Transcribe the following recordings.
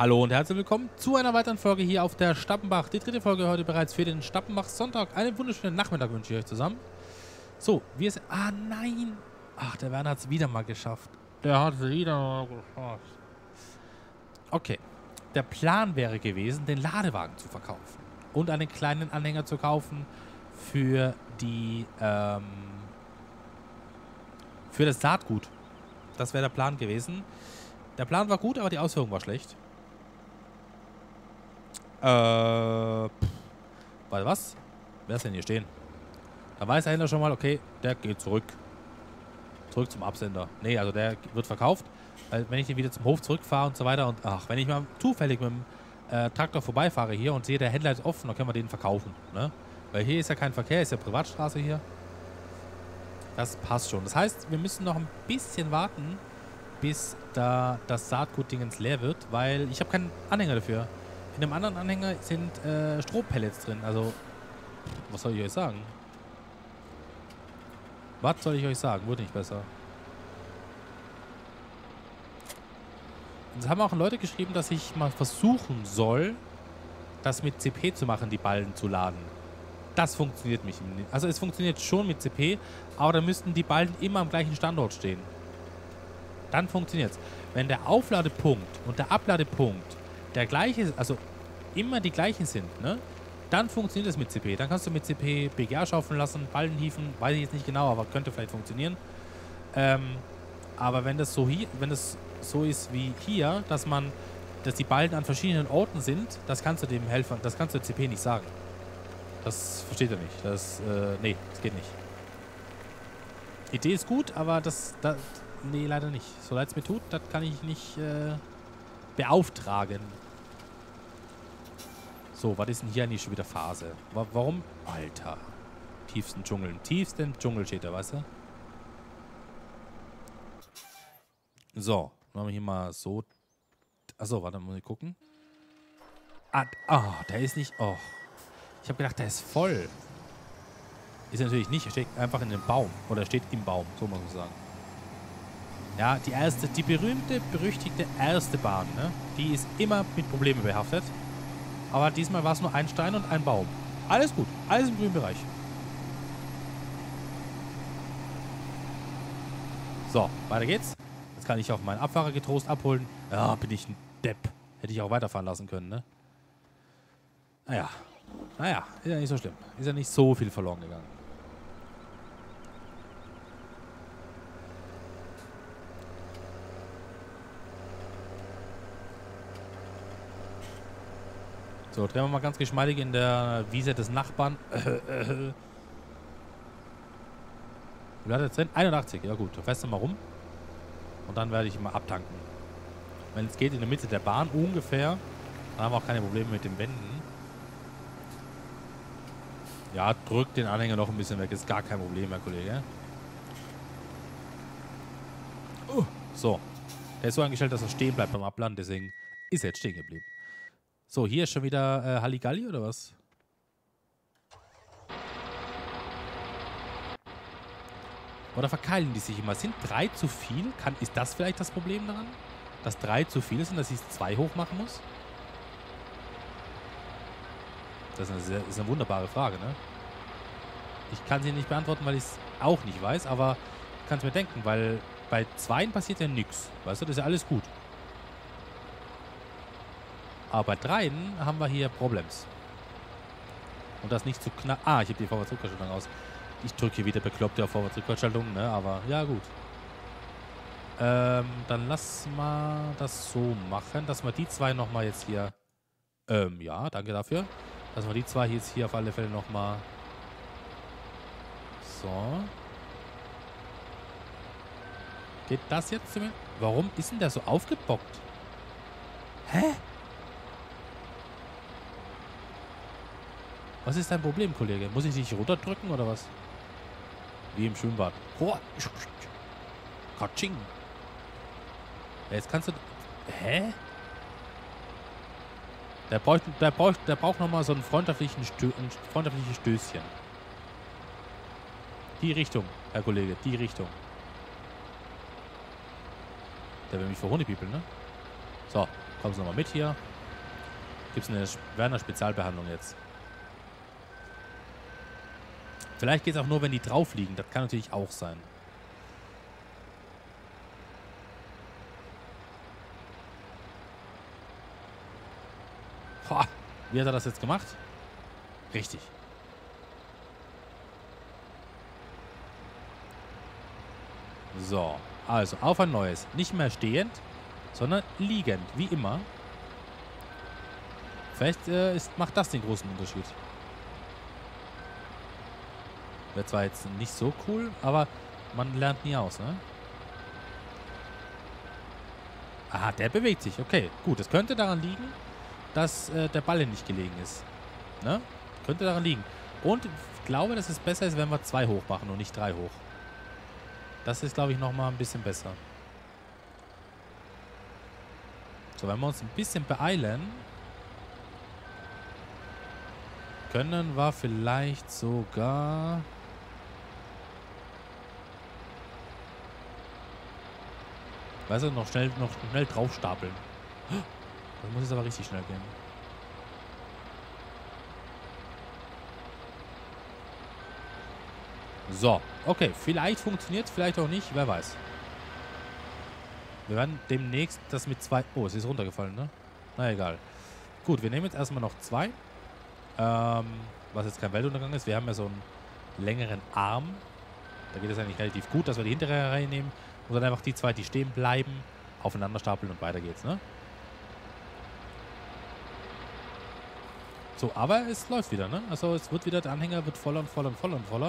Hallo und herzlich willkommen zu einer weiteren Folge hier auf der Stappenbach. Die dritte Folge heute bereits für den Stappenbach-Sonntag. Einen wunderschönen Nachmittag wünsche ich euch zusammen. So, wir sind... Ah, nein! Ach, der Werner hat es wieder mal geschafft. Der hat es wieder mal geschafft. Okay. Der Plan wäre gewesen, den Ladewagen zu verkaufen. Und einen kleinen Anhänger zu kaufen für die, für das Saatgut. Das wäre der Plan gewesen. Der Plan war gut, aber die Ausführung war schlecht. Warte, was? Wer ist denn hier stehen? Da weiß der Händler schon mal, okay, der geht zurück. Zurück zum Absender. Nee, also der wird verkauft. Wenn ich den wieder zum Hof zurückfahre und so weiter und ach, wenn ich mal zufällig mit dem Traktor vorbeifahre hier und sehe, der Händler ist offen, dann können wir den verkaufen. Ne? Weil hier ist ja kein Verkehr, ist ja Privatstraße hier. Das passt schon. Das heißt, wir müssen noch ein bisschen warten, bis da das Saatgut-Dingens leer wird, weil ich habe keinen Anhänger dafür. In einem anderen Anhänger sind Strohpellets drin. Also, was soll ich euch sagen? Was soll ich euch sagen? Wurde nicht besser. Und es haben auch Leute geschrieben, dass ich mal versuchen soll, das mit CP zu machen, die Ballen zu laden. Das funktioniert nicht. Also es funktioniert schon mit CP, aber da müssten die Ballen immer am gleichen Standort stehen. Dann funktioniert es. Wenn der Aufladepunkt und der Abladepunkt der gleiche ist, also immer die gleichen sind, ne? Dann funktioniert es mit CP. Dann kannst du mit CP BGA schaufeln lassen, Ballen hieven, weiß ich jetzt nicht genau, aber könnte vielleicht funktionieren. Aber wenn das so hier, wenn das so ist wie hier, dass die Ballen an verschiedenen Orten sind, das kannst du dem Helfer, das kannst du CP nicht sagen. Das versteht er nicht. Nee, das geht nicht. Idee ist gut, aber nee, leider nicht. So leid es mir tut, das kann ich nicht beauftragen. So, was ist denn hier eigentlich schon wieder Phase? Warum? Alter. Tiefsten Dschungel steht da, weißt du? So, machen wir hier mal so. Achso, warte, muss ich gucken. Der ist nicht. Oh. Ich habe gedacht, der ist voll. Ist er natürlich nicht. Er steht einfach in dem Baum. Oder er steht im Baum, so muss man sagen. Ja, die berühmte, berüchtigte erste Bahn, ne? Die ist immer mit Problemen behaftet. Aber diesmal war es nur ein Stein und ein Baum. Alles gut. Alles im grünen Bereich. So, weiter geht's. Jetzt kann ich auch meinen Abfahrer getrost abholen. Ja, bin ich ein Depp. Hätte ich auch weiterfahren lassen können, ne? Naja, ist ja nicht so schlimm. Ist ja nicht so viel verloren gegangen. So, drehen wir mal ganz geschmeidig in der Wiese des Nachbarn. Wie hat er jetzt drin? 81. Ja gut, da fährst du mal rum. Und dann werde ich mal abtanken. Wenn es geht in der Mitte der Bahn ungefähr, dann haben wir auch keine Probleme mit den Wänden. Ja, drückt den Anhänger noch ein bisschen weg. Ist gar kein Problem, Herr Kollege. So. Der ist so eingestellt, dass er stehen bleibt beim Abladen. Deswegen ist er jetzt stehen geblieben. So, hier ist schon wieder Halligalli oder was? Oder verkeilen die sich immer? Sind 3 zu viel? Ist das vielleicht das Problem daran? Dass 3 zu viel ist und dass ich es 2 hoch machen muss? Das ist eine wunderbare Frage, ne? Ich kann sie nicht beantworten, weil ich es auch nicht weiß, aber ich kann es mir denken, weil bei 2 passiert ja nichts. Weißt du, das ist ja alles gut. Aber bei 3 haben wir hier Problems. Und das nicht zu knapp. Ich habe die Vorwärts-Rückwärtsschaltung aus. Ich drücke hier wieder bekloppte auf Vorwärts-Rückwärtsschaltung, ne? Aber ja, gut. Dann lass mal das so machen, dass wir die 2 nochmal jetzt hier. Ja, danke dafür. Dass wir die 2 jetzt hier auf alle Fälle nochmal. So. Geht das jetzt? Warum ist denn der so aufgebockt? Hä? Was ist dein Problem, Kollege? Muss ich dich runterdrücken oder was? Wie im Schwimmbad. Katsching. Ja, jetzt kannst du... Hä? Der braucht nochmal so ein freundliches Stößchen. Die Richtung, Herr Kollege, die Richtung. Der will mich verhundepiepeln, ne? So, Kommst du nochmal mit hier. Gibt es eine Spezialbehandlung jetzt. Vielleicht geht es auch nur, wenn die drauf liegen. Das kann natürlich auch sein. Boah, wie hat er das jetzt gemacht? Richtig. So, also auf ein neues. Nicht mehr stehend, sondern liegend, wie immer. Vielleicht macht das den großen Unterschied. Wäre zwar jetzt nicht so cool, aber man lernt nie aus, ne? Aha, der bewegt sich. Okay, gut. Es könnte daran liegen, dass der Ball nicht gelegen ist. Ne? Könnte daran liegen. Und ich glaube, dass es besser ist, wenn wir 2 hoch machen und nicht 3 hoch. Das ist, glaube ich, nochmal ein bisschen besser. So, wenn wir uns ein bisschen beeilen, können wir vielleicht sogar... Weißt du, noch schnell draufstapeln. Das muss jetzt aber richtig schnell gehen. So, okay. Vielleicht funktioniert es, vielleicht auch nicht. Wer weiß. Wir werden demnächst das mit 2... Oh, es ist runtergefallen, ne? Na egal. Gut, wir nehmen jetzt erstmal noch 2. Was jetzt kein Weltuntergang ist. Wir haben ja so einen längeren Arm. Da geht es eigentlich relativ gut, dass wir die hintere Reihe nehmen. Und dann einfach die 2, die stehen bleiben, aufeinander stapeln und weiter geht's, ne? So, aber es läuft wieder, ne? Also es wird wieder, der Anhänger wird voller und voller und voller und voller.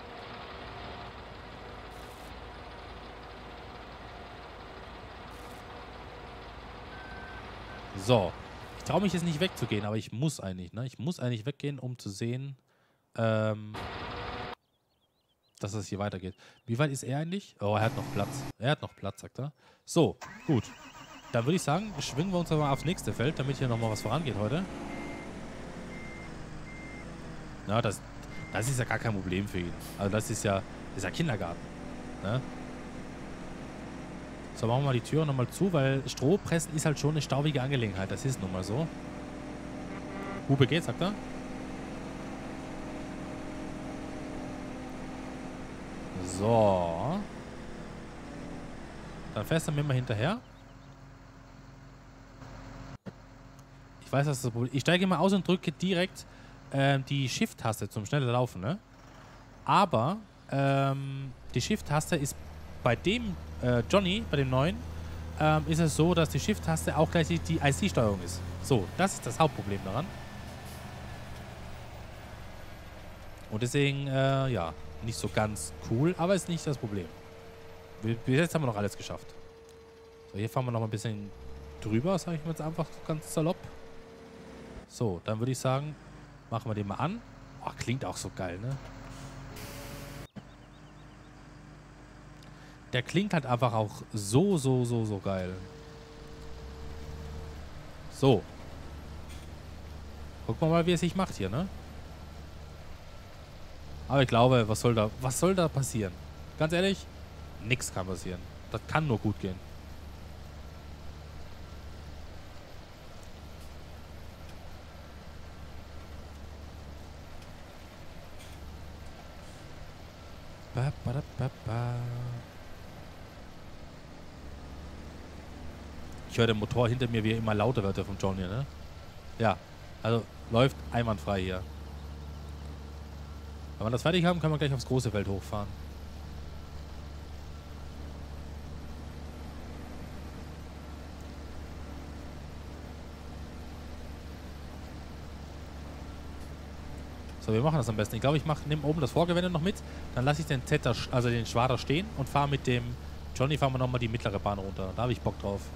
So. Ich traue mich jetzt nicht wegzugehen, aber ich muss eigentlich, ne? Ich muss eigentlich weggehen, um zu sehen, dass es hier weitergeht. Wie weit ist er eigentlich? Oh, er hat noch Platz. Er hat noch Platz, sagt er. So, gut. Dann würde ich sagen, schwingen wir uns aber aufs nächste Feld, damit hier nochmal was vorangeht heute. Na, das ist ja gar kein Problem für ihn. Also das ist ja Kindergarten. Ne? So, machen wir mal die Tür nochmal zu, weil Strohpressen ist halt schon eine staubige Angelegenheit. Das ist nun mal so. Hube geht, sagt er. So. Dann fährst du mir mal hinterher. Ich weiß, dass das Problem... Ich steige mal aus und drücke direkt die Shift-Taste zum schneller Laufen, ne? Aber die Shift-Taste ist bei dem Johnny, bei dem neuen, ist es so, dass die Shift-Taste auch gleichzeitig die IC-Steuerung ist. So, das ist das Hauptproblem daran. Und deswegen, ja, nicht so ganz cool, aber ist nicht das Problem. Bis jetzt haben wir noch alles geschafft. So, hier fahren wir noch mal ein bisschen drüber, sage ich mal jetzt einfach ganz salopp. So, dann würde ich sagen, machen wir den mal an. Oh, klingt auch so geil, ne? Der klingt halt einfach auch so geil. So. Gucken wir mal, wie es sich macht hier, ne? Aber ich glaube, was soll da passieren? Ganz ehrlich, nichts kann passieren. Das kann nur gut gehen. Ich höre den Motor hinter mir, wie er immer lauter wird, der vom John hier, ne? Ja, also läuft einwandfrei hier. Wenn wir das fertig haben, können wir gleich aufs große Feld hochfahren. So, wir machen das am besten. Ich glaube, ich nehme oben das Vorgewende noch mit. Dann lasse ich den Zeta, also den Schwader stehen und fahre mit dem Johnny fahren wir nochmal die mittlere Bahn runter. Da habe ich Bock drauf.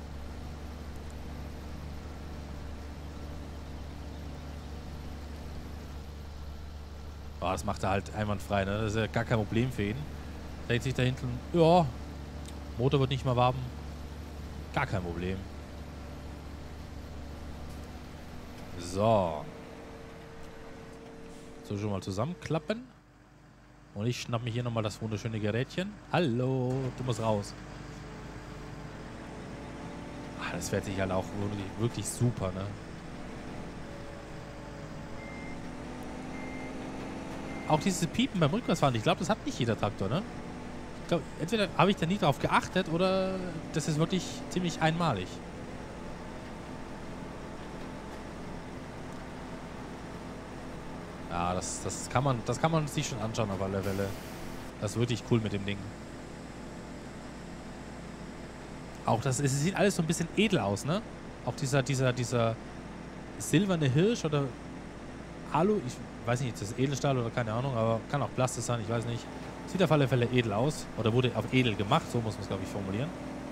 Oh, das macht er halt einwandfrei, ne? Das ist ja gar kein Problem für ihn. Denkt sich da hinten, ja, Motor wird nicht mehr warm. Gar kein Problem. So. So, schon mal zusammenklappen. Und ich schnapp mir hier nochmal das wunderschöne Gerätchen. Hallo, du musst raus. das fährt sich halt auch wirklich, wirklich super, ne? Auch dieses Piepen beim Rückwärtsfahren, ich glaube, das hat nicht jeder Traktor, ne? Ich glaube, entweder habe ich da nie drauf geachtet oder das ist wirklich ziemlich einmalig. Ja, das kann man sich schon anschauen auf alle Fälle. Das ist wirklich cool mit dem Ding. Auch es sieht alles so ein bisschen edel aus, ne? Auch dieser silberne Hirsch oder Alu, ich weiß nicht, ist das Edelstahl oder keine Ahnung, aber kann auch Plastik sein, ich weiß nicht. Sieht auf alle Fälle edel aus. Oder wurde auf edel gemacht, so muss man es, glaube ich, formulieren.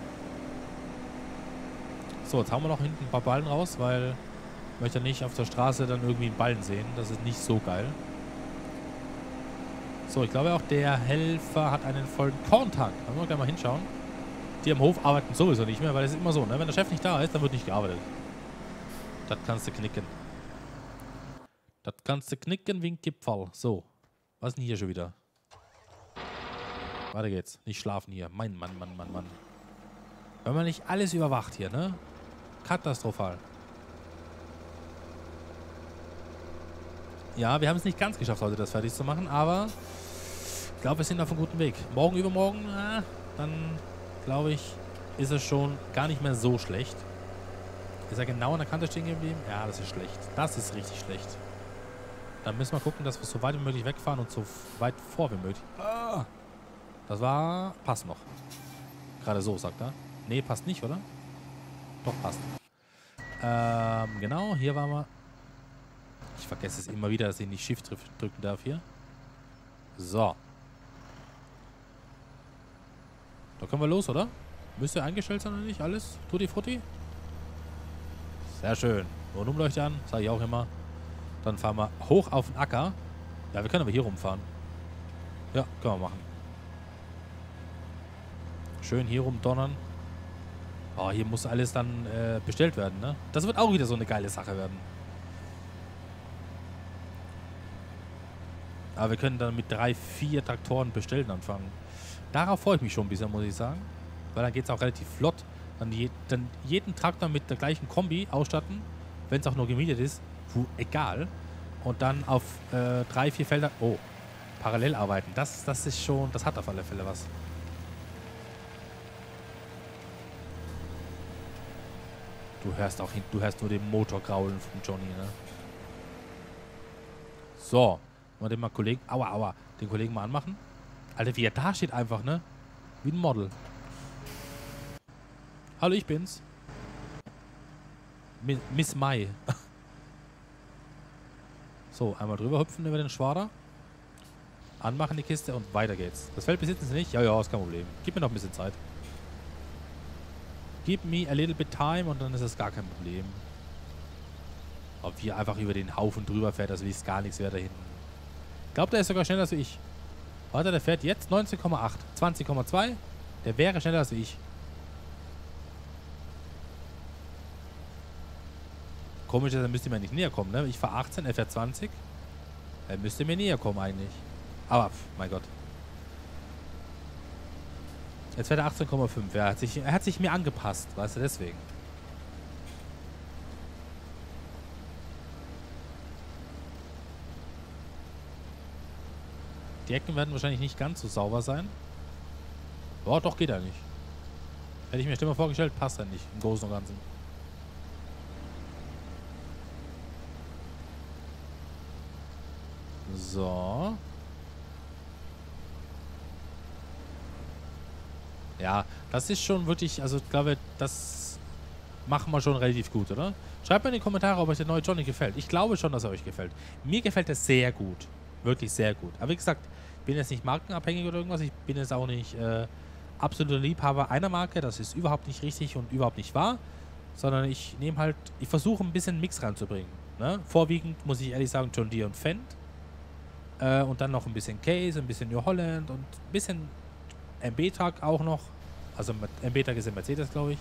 So, jetzt haben wir noch hinten ein paar Ballen raus, weil ich möchte nicht auf der Straße dann irgendwie einen Ballen sehen. Das ist nicht so geil. So, ich glaube auch, der Helfer hat einen vollen Korntank. Da müssen wir gleich mal hinschauen. Die am Hof arbeiten sowieso nicht mehr, weil es ist immer so, ne? Wenn der Chef nicht da ist, dann wird nicht gearbeitet. Das kannst du knicken. Das kannst du knicken wie ein Gipfel. So, was ist denn hier schon wieder? Weiter geht's. Nicht schlafen hier. Mann. Wenn man nicht alles überwacht hier, ne? Katastrophal. Ja, wir haben es nicht ganz geschafft, heute das fertig zu machen, aber ich glaube, wir sind auf einem guten Weg. Morgen, übermorgen, dann glaube ich, ist es schon gar nicht mehr so schlecht. Ist er genau an der Kante stehen geblieben? Ja, das ist schlecht. Das ist richtig schlecht. Dann müssen wir gucken, dass wir so weit wie möglich wegfahren und so weit vor wie möglich. Ah, das war... Passt noch. Gerade so, sagt er. Nee, passt nicht, oder? Doch, passt. Genau, hier waren wir. Ich vergesse es immer wieder, dass ich nicht Shift drücken darf hier. So. Da können wir los, oder? Müsste eingestellt sein oder nicht? Alles? Tutti frutti? Sehr schön. Nur Umleuchte an, sage ich auch immer. Dann fahren wir hoch auf den Acker. Ja, wir können aber hier rumfahren. Ja, können wir machen. Schön hier rumdonnern. Oh, hier muss alles dann bestellt werden, ne? Das wird auch wieder so eine geile Sache werden. Aber wir können dann mit 3, 4 Traktoren bestellen anfangen. Darauf freue ich mich schon ein bisschen, muss ich sagen. Weil dann geht es auch relativ flott. Dann jeden Traktor mit der gleichen Kombi ausstatten, wenn es auch nur gemietet ist. Egal. Und dann auf 3, 4 Felder... Oh, parallel arbeiten. Das ist schon... Das hat auf alle Fälle was. Du hörst nur den Motor graulen von Johnny, ne? So. Mal den mal Kollegen... Aua. Den Kollegen mal anmachen. Alter, wie er da steht einfach, ne? Wie ein Model. Hallo, ich bin's. Miss Mai. So, einmal drüber hüpfen über den Schwader. Anmachen die Kiste und weiter geht's. Das Feld besitzen sie nicht? Ja, ist kein Problem. Gib mir noch ein bisschen Zeit. Give me a little bit time und dann ist es gar kein Problem. Ob wir einfach über den Haufen drüber fährt, also wie es gar nichts wäre da hinten. Ich glaube, der ist sogar schneller als ich. Warte, der fährt jetzt 19,8. 20,2. Der wäre schneller als ich. Komisch ist, er müsste mir nicht näher kommen, ne? Ich fahre 18, er fährt 20. Er müsste mir näher kommen eigentlich. Aber, mein Gott. Jetzt fährt er 18,5. Ja, er hat sich mir angepasst, weißt du, deswegen. Die Ecken werden wahrscheinlich nicht ganz so sauber sein. Oh, doch, geht er nicht. Hätte ich mir schlimmer vorgestellt, passt er nicht im Großen und Ganzen. So. Ja, das ist schon wirklich, also ich glaube, das machen wir schon relativ gut, oder? Schreibt mal in die Kommentare, ob euch der neue Johnny gefällt. Ich glaube schon, dass er euch gefällt. Mir gefällt er sehr gut. Wirklich sehr gut. Aber wie gesagt, ich bin jetzt nicht markenabhängig oder irgendwas. Ich bin jetzt auch nicht absoluter Liebhaber einer Marke. Das ist überhaupt nicht richtig und überhaupt nicht wahr. Sondern ich nehme halt, ich versuche ein bisschen Mix reinzubringen. Ne? Vorwiegend, muss ich ehrlich sagen, John Deere und Fendt. Und dann noch ein bisschen Case, ein bisschen New Holland und ein bisschen MB-Tag auch noch. Also MB-Tag ist ein Mercedes, glaube ich.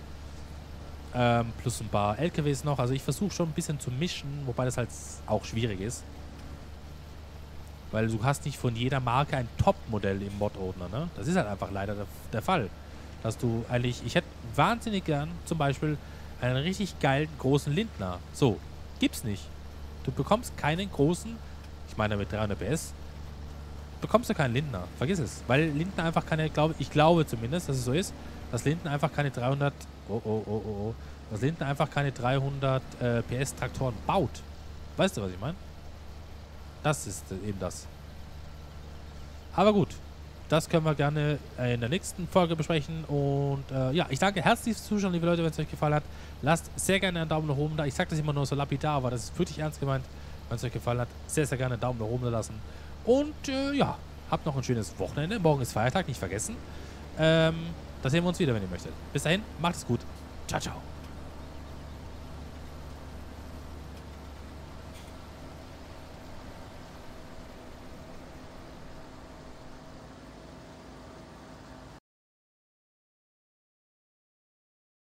Plus ein paar LKWs noch. Also ich versuche schon ein bisschen zu mischen, wobei das halt auch schwierig ist. Weil du hast nicht von jeder Marke ein Top-Modell im Mod-Ordner, ne? Das ist halt einfach leider der Fall. Dass du eigentlich... wahnsinnig gern zum Beispiel einen richtig geilen großen Lindner. So, gibt's nicht. Du bekommst keinen großen, ich meine mit 300 PS, bekommst du keinen Lindner. Vergiss es. Weil Lindner einfach keine, ich glaube zumindest, dass es so ist, dass Lindner einfach keine 300, dass Lindner einfach keine 300 PS Traktoren baut. Weißt du, was ich meine? Das ist eben das. Aber gut, das können wir gerne in der nächsten Folge besprechen. Und ja, ich danke herzlich fürs Zuschauen, liebe Leute, wenn es euch gefallen hat. Lasst sehr gerne einen Daumen nach oben da. Ich sage das immer nur so lapidar, aber das ist wirklich ernst gemeint. Wenn es euch gefallen hat, sehr, sehr gerne einen Daumen nach oben da lassen. Und ja, habt noch ein schönes Wochenende. Morgen ist Feiertag, nicht vergessen. Da sehen wir uns wieder, wenn ihr möchtet. Bis dahin, macht es gut. Ciao, ciao.